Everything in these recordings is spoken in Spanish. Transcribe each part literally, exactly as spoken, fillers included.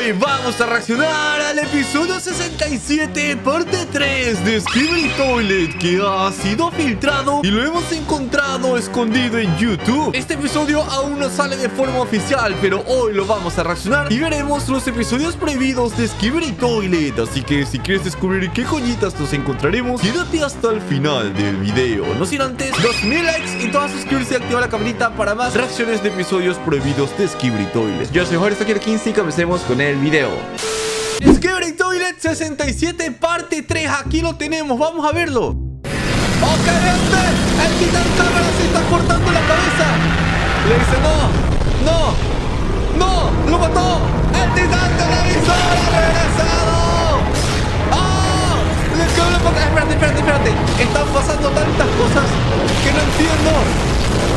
Hoy vamos a reaccionar al episodio sesenta y siete, parte tres de Skibidi Toilet, que ha sido filtrado y lo hemos encontrado escondido en YouTube. Este episodio aún no sale de forma oficial, pero hoy lo vamos a reaccionar y veremos los episodios prohibidos de Skibidi Toilet. Así que si quieres descubrir qué joyitas nos encontraremos, quédate hasta el final del video. No sin antes, dos mil likes y todas suscribirse y activar la campanita para más reacciones de episodios prohibidos de Skibidi Toilet. Yo soy Jorge quince y comencemos con el video. Skibidi Toilet sesenta y siete parte tres, aquí lo tenemos, vamos a verlo. Ok, gente, el titán cámara se está cortando la cabeza. Le dice no, no, no, lo mató. El titán televisor ha regresado. ¡Ah! Le quedó la pata. Espérate, espérate, espérate. Están pasando tantas cosas que no entiendo.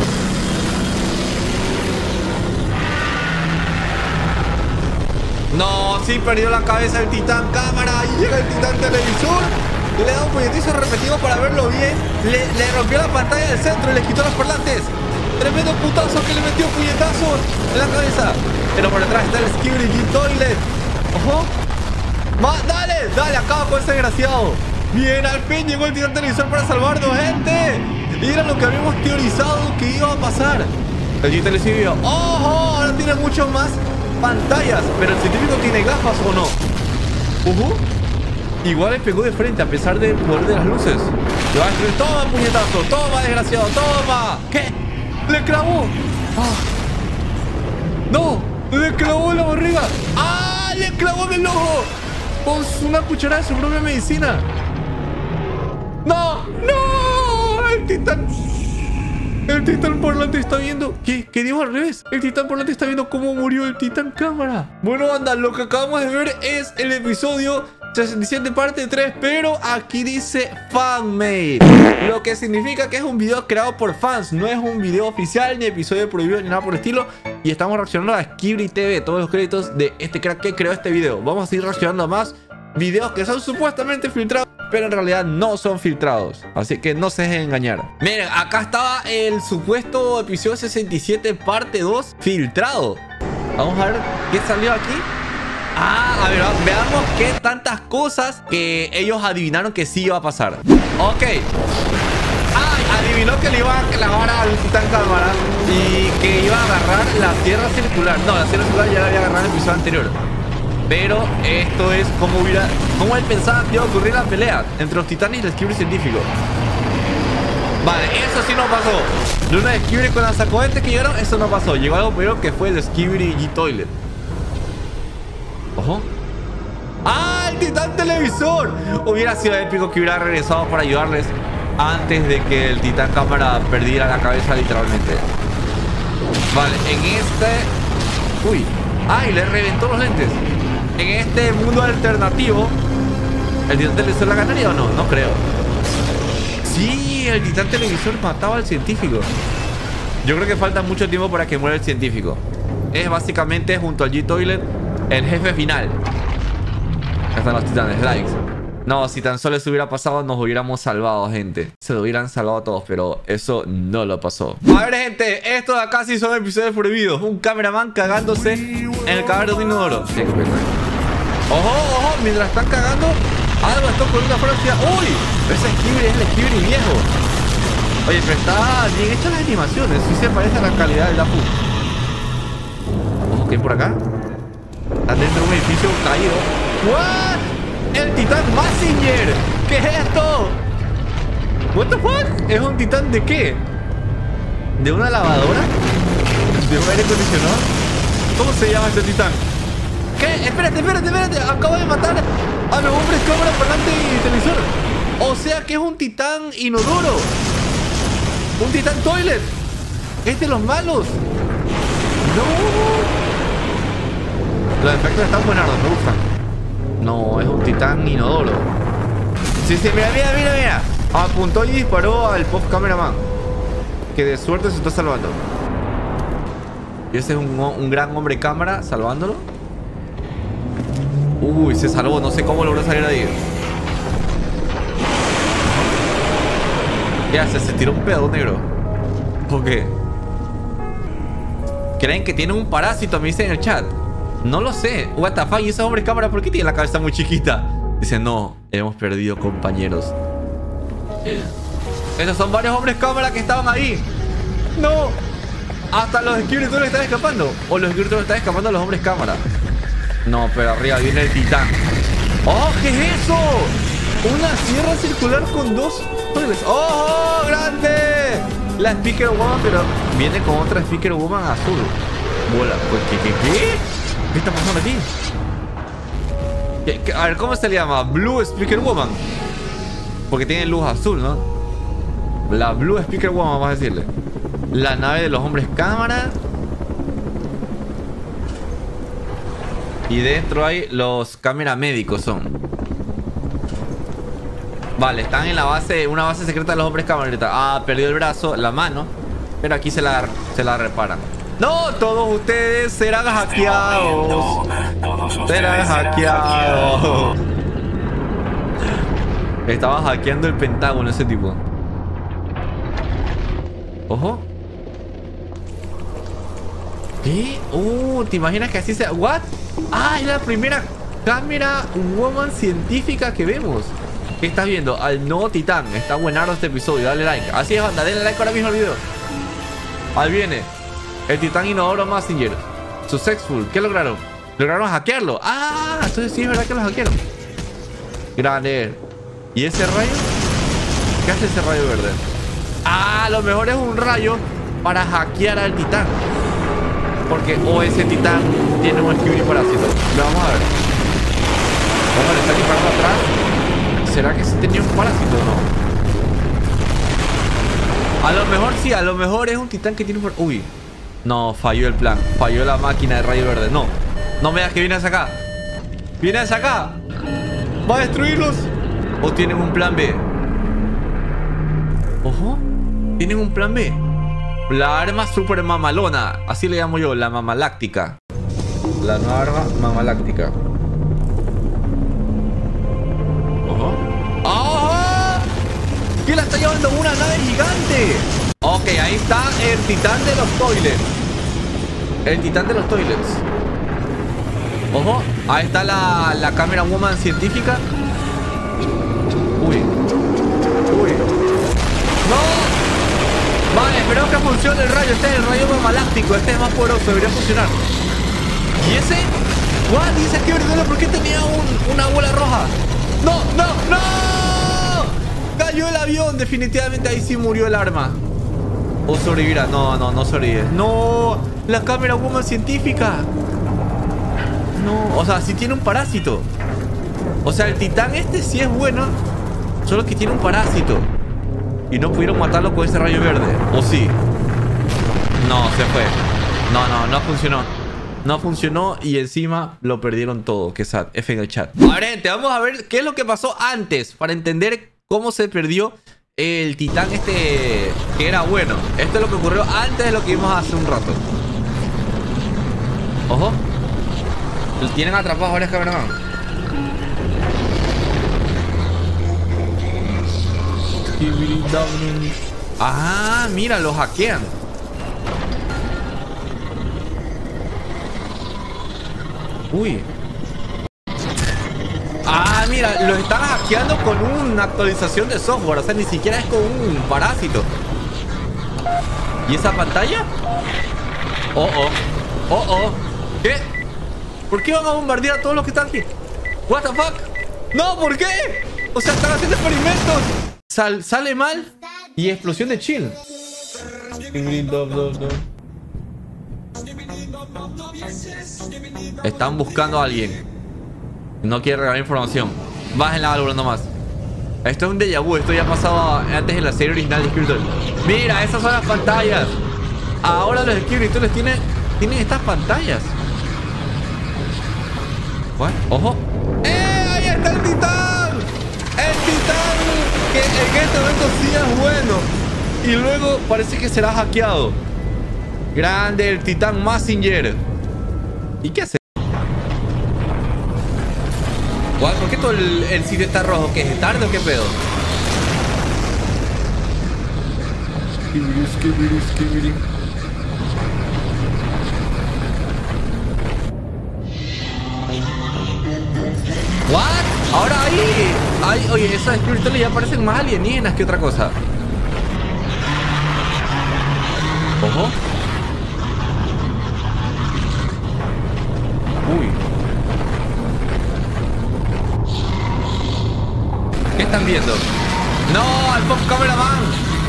No, sí perdió la cabeza el titán cámara. Ahí llega el titán televisor. Le da un puñetazo repetido para verlo bien. Le, le rompió la pantalla del centro y le quitó los parlantes. Tremendo putazo que le metió puñetazo en la cabeza. Pero por detrás está el Skibidi Toilet. Ojo. Va, dale, dale, acaba con ese desgraciado. Bien, al fin llegó el titán televisor para salvarnos, gente. Y era lo que habíamos teorizado que iba a pasar. El titán televisor. Ojo, ahora tiene mucho más pantallas, pero el científico tiene gafas o no. Uh-huh. Igual le pegó de frente a pesar del poder de las luces. Le va a decir, toma puñetazo, toma desgraciado, toma. ¿Qué? Le clavó. Ah. No, le clavó en la barriga. Ah, le clavó en el ojo con una cucharada de su propia medicina. No, no, el titán. El titán parlante está viendo... ¿Qué? ¿Qué digo al revés? El titán parlante está viendo cómo murió el titán cámara. Bueno, anda, lo que acabamos de ver es el episodio sesenta y siete parte tres, pero aquí dice fanmade, lo que significa que es un video creado por fans. No es un video oficial, ni episodio prohibido, ni nada por el estilo. Y estamos reaccionando a Skibidi T V, todos los créditos de este crack que creó este video. Vamos a seguir reaccionando a más videos que son supuestamente filtrados, pero en realidad no son filtrados. Así que no se dejen engañar. Miren, acá estaba el supuesto episodio sesenta y siete parte dos filtrado. Vamos a ver qué salió aquí. Ah, a ver, veamos qué tantas cosas que ellos adivinaron que sí iba a pasar. Ok. Ah, adivinó que le iba a clavar al titán cámara y que iba a agarrar la tierra circular. No, la tierra circular ya la había agarrado en el episodio anterior. Pero esto es como hubiera, como él pensaba que iba a ocurrir la pelea entre los titanes y el Skibidi científico. Vale, eso sí no pasó. Luna de Skibidi con las sacoentes que llegaron, eso no pasó. Llegó algo peor que fue el Skibidi Toilet. Ojo. ¡Ah, el titán televisor! Hubiera sido épico que hubiera regresado para ayudarles antes de que el titán cámara perdiera la cabeza literalmente. Vale, en este... Uy. ¡Ay, le reventó los lentes! En este mundo alternativo, ¿el titán televisor la ganaría o no? No creo. Sí, el titán televisor mataba al científico. Yo creo que falta mucho tiempo para que muera el científico. Es básicamente, junto al G-Toilet, el jefe final. Acá están los titanes, likes. No, si tan solo eso hubiera pasado, nos hubiéramos salvado, gente. Se lo hubieran salvado a todos, pero eso no lo pasó. A ver, gente, esto de acá sí son episodios prohibidos. Un cameraman cagándose en el cadáver de un inodoro. Ojo, ojo, mientras están cagando, algo está ocurriendo afuera. ¡Uy! Ese Skibidi es el Skibidi viejo. Oye, pero está bien hechas las animaciones. Sí se parece a la calidad del Dafu. Ojo, ¿qué hay por acá? Están dentro de un edificio caído. ¿What? ¡El titán Mazinger! ¿Qué es esto? ¿What the fuck? ¿Es un titán de qué? ¿De una lavadora? ¿De un aire acondicionado? ¿Cómo se llama este titán? ¿Qué? Espérate, espérate, espérate. Acabo de matar a los hombres cámara, parlante y televisor. O sea que es un titán inodoro. Un titán toilet. Es de los malos. No. Los efectos están buenardos, me gustan. No, es un titán inodoro. Sí, sí, mira, mira, mira, mira. Apuntó y disparó al post cameraman, que de suerte se está salvando. Y ese es un, un gran hombre cámara salvándolo. Uy, se salvó, no sé cómo logró salir de ahí. ¿Qué hace? Se tiró un pedo negro. ¿Por qué? ¿Creen que tiene un parásito? Me dicen en el chat. No lo sé. What the fuck, ¿y esos hombres cámara por qué tienen la cabeza muy chiquita? Dice, no, hemos perdido compañeros. Esos son varios hombres cámara que estaban ahí. No. Hasta los escritos le están escapando. O los escritos le están escapando a los hombres cámara. No, pero arriba viene el titán. ¡Oh, qué es eso! Una sierra circular con dos... ¡Oh, grande! La Speaker Woman, pero viene con otra Speaker Woman azul. Bola. Pues, ¿qué, qué, qué? ¿Qué está pasando aquí? ¿Qué, qué? A ver, ¿cómo se le llama? Blue Speaker Woman. Porque tiene luz azul, ¿no? La Blue Speaker Woman, vamos a decirle. La nave de los hombres cámara. Y dentro hay los cámara médicos son. Vale, están en la base, una base secreta de los hombres cámara. Ah, perdió el brazo, la mano. Pero aquí se la, se la reparan. No, todos ustedes serán hackeados. Serán hackeados. Estaba hackeando el Pentágono ese tipo. Ojo. ¿Qué? Uh, ¿te imaginas que así sea? ¿What? Ah, es la primera cámara woman científica que vemos. ¿Qué estás viendo? Al nuevo titán. Está buenardo este episodio. Dale like. Así es, banda. Denle like ahora mismo al video. Ahí viene. El titán inodoro Messenger. Successful. ¿Qué lograron? Lograron hackearlo. Ah, entonces sí es verdad que lo hackearon. Grande. ¿Y ese rayo? ¿Qué hace ese rayo verde? Ah, a lo mejor es un rayo para hackear al titán. Porque o ese titán tiene un esquivir parásito. Lo vamos a ver. Vamos, le está disparando atrás. ¿Será que sí tenía un parásito o no? A lo mejor sí, a lo mejor es un titán que tiene un parásito. Uy. No, falló el plan. Falló la máquina de rayo verde. No. No me digas que viene hacia acá. Viene hacia acá. ¿Va a destruirlos? ¿O tienen un plan B? Ojo. Tienen un plan B. La arma super mamalona. Así le llamo yo, la mamaláctica. La nueva arma mamaláctica. Ojo. ¡Oh! ¿Qué la está llevando una nave gigante? Ok, ahí está el titán de los toilets. El titán de los toilets. Ojo, ahí está la, la cámara woman científica. Uy. Uy. ¡No! Vale, espero que funcione el rayo. Este es el rayo mamaláctico. Este es más poderoso, debería funcionar. ¿Y ese? ¿What? Dice que verdadero, ¿por qué tenía un, una bola roja? ¡No, no, no! Cayó el avión. Definitivamente ahí sí murió el arma. ¿O sobrevivirá? No, no, no sobrevive. ¡No! La cámara woman científica. No, o sea, sí tiene un parásito. O sea, el titán este sí es bueno. Solo que tiene un parásito. Y no pudieron matarlo con ese rayo verde. ¿O sí? No, se fue. No, no, no funcionó. No funcionó y encima lo perdieron todo. Qué sad. F en el chat. A ver, gente, vamos a ver qué es lo que pasó antes. Para entender cómo se perdió el titán este que era bueno. Esto es lo que ocurrió antes de lo que vimos hace un rato. Ojo. Tienen atrapados varias cámaras. Ah, mira, lo hackean. Uy. Ah, mira, lo están hackeando con una actualización de software. O sea, ni siquiera es con un parásito. ¿Y esa pantalla? Oh, oh. Oh, oh. ¿Qué? ¿Por qué van a bombardear a todos los que están aquí? What the fuck? No, ¿por qué? O sea, están haciendo experimentos. Sal, sale mal y explosión de chill. Están buscando a alguien. No quiere regalar información. Bajen la válvula nomás. Esto es un déjà vu. Esto ya ha pasado antes en la serie original de Escritor. Mira, esas son las pantallas. Ahora los escritores tienen, tienen estas pantallas. ¿What? ¡Ojo! ¡Eh! ¡Ahí está el titán! ¡El titán! Que en este momento sí es bueno. Y luego parece que será hackeado. Grande el titán Messenger. ¿Y qué hace? ¿What? ¿Por qué todo el, el sitio está rojo? ¿Qué es tarde o qué pedo? ¿What? Ahora hay... hay oye, esos espíritus ya parecen más alienígenas que otra cosa. Ojo. Uy. ¿Qué están viendo? ¡No! ¡Al Pop Cameraman!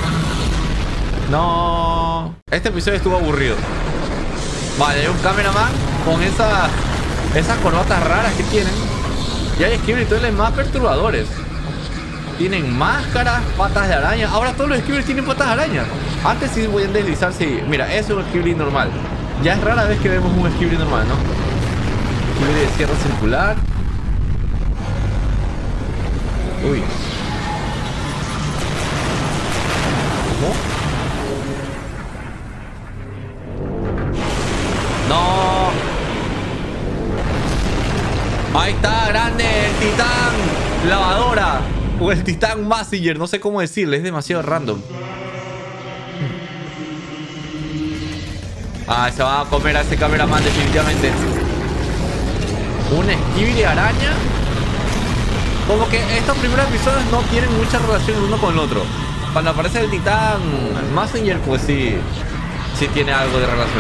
¡No! Este episodio estuvo aburrido. Vale, hay un cameraman con esas... esas corbatas raras que tienen. Y hay espíritus más perturbadores. Tienen máscaras, patas de araña. Ahora todos los Skibidi tienen patas de araña. Antes sí podían deslizarse y... Mira, eso es un Skibidi normal. Ya es rara vez que vemos un Skibidi normal, ¿no? Skibidi de sierra circular. Uy. ¿Cómo? ¡No! Ahí está, grande, el titán lavadora. O el titán Mazinger, no sé cómo decirle, es demasiado random. Ah, se va a comer a ese cameraman definitivamente. Un Skibidi araña. Como que estos primeros episodios no tienen mucha relación el uno con el otro. Cuando aparece el titán Mazinger, pues sí, sí tiene algo de relación.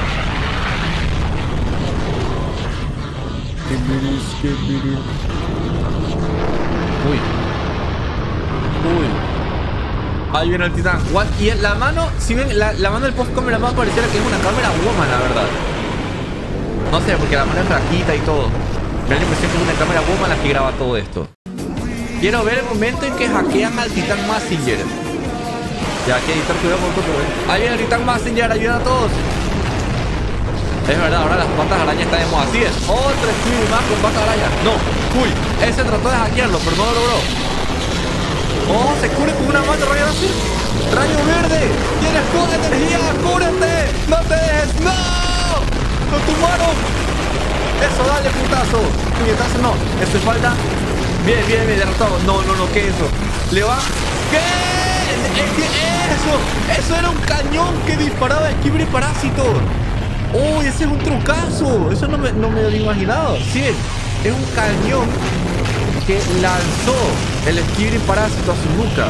Uy. Uy. Ahí viene el titán. What? Y la mano, si ven, la, la mano del post cameraman pareciera que es una cámara woman, la verdad. No sé, porque la mano es rajita y todo. Me da la impresión que es una cámara woman la que graba todo esto. Quiero ver el momento en que hackean al titán Mazinger. Ya, hay que editar cuidado con todo, ¿eh? Ahí viene el titán Mazinger, ayuda a todos. Es verdad, ahora las patas de araña están de moda. Así es, otro Skibidi más con patas de araña. No, uy, ese trató de hackearlo, pero no lo logró. Oh, se cubre con una mano de rayo láser. Rayo verde, tienes toda energía, cúbrete. No te dejes, no. Lo tumbaron. Eso, dale, putazo. Puñetazo, no, eso es falta. Bien, bien, bien, derrotado. No, no, no, ¿qué es eso? Le va. ¿Qué? ¿Qué eso? Eso era un cañón que disparaba Skibidi parásito. ¡Oh, ese es un trucazo! Eso no me, no me lo había imaginado. Sí, es un cañón que lanzó el Skibidi parásito a su nuca.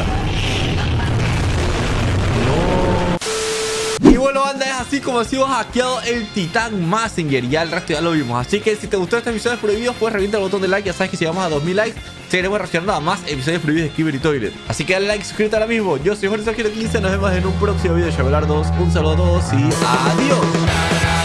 No. Y bueno, banda, es así como si hemos hackeado el titán Mazinger. Ya el resto ya lo vimos. Así que si te gustó este episodio de prohibidos, puedes reventar el botón de like. Ya sabes que si llegamos a dos mil likes, seguiremos reaccionando a más episodios prohibidos de Skibidi Toilet. Así que dale like, suscríbete ahora mismo. Yo soy Jorge quince. Nos vemos en un próximo video de Chabelar dos. Un saludo a todos y adiós.